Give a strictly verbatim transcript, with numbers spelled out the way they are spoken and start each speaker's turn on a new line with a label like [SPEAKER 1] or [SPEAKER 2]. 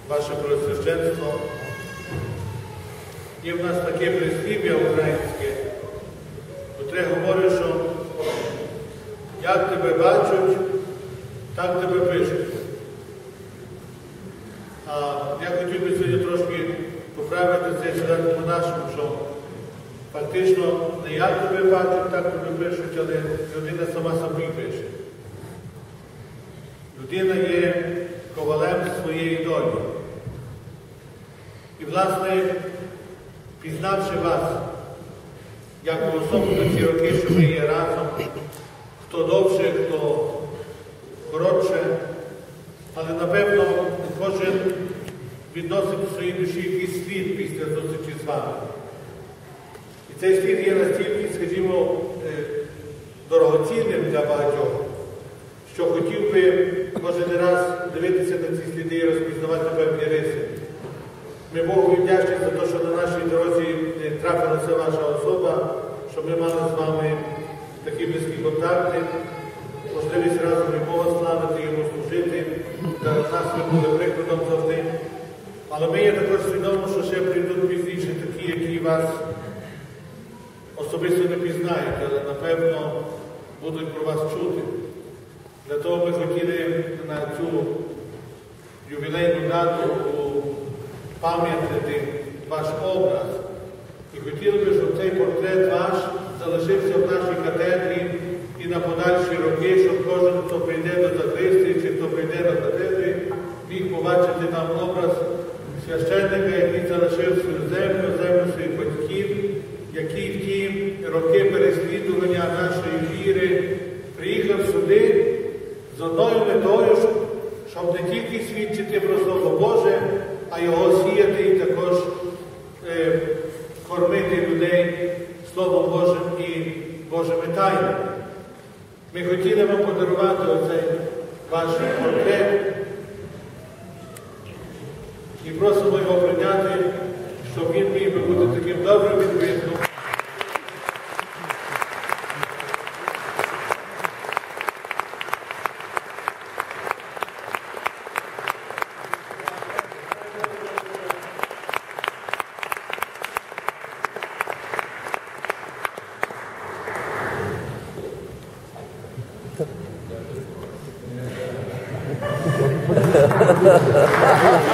[SPEAKER 1] ваше Преосвященство. Є в нас таке прислів'я українське, котре говорить, що як тебе бачать, так тебе пишуть. А я хотів би сьогодні трошки поправити це сюди по-нашому, що фактично не як тебе бачать, так тебе пишуть, але людина сама собі пише. Людина є ковалем своєї долі. І, власне, пізнавши вас, як особу на ці роки, що ми є разом, хто довше, хто коротше, але, напевно, кожен відносить у своїй душі якийсь слід після зустрічі з вами. І цей слід є настільки, скажімо, дорогоцінним для багатьох, що хотів би кожен раз дивитися на ці сліди і розпізнавати певні риси. Ми Богу вдячні за те, що на нашій дорозі трапилася ваша особа, що ми мали з вами такі близькі контакти, можливість разом і Бога славити, йому служити, для нас ви були прикладом завжди. Але ми є також свідомо, що ще прийдуть пізніше такі, які вас особисто не пізнають, але, напевно, будуть про вас чути. Для того ми хотіли на цю ювілейну дату пам'ятати ваш образ. І хотіли би, щоб цей портрет ваш залишився в нашій катедрі і на подальші роки, щоб кожен, хто прийде до закристії, чи хто прийде до катедри, міг побачити там образ священника, який залишив свою землю, землю своїх батьків, який в ті роки переслідування нашої віри приїхав сюди з одною метою, щоб не тільки свідчити про Слово Боже, а його сіяти і також е, кормити людей Словом Божим і Божими тайнами. Ми хотіли вам подарувати оцей ваш портрет і просимо його прийняти, щоб він міг би бути таким добрим відповідним.
[SPEAKER 2] Ha ha ha ha.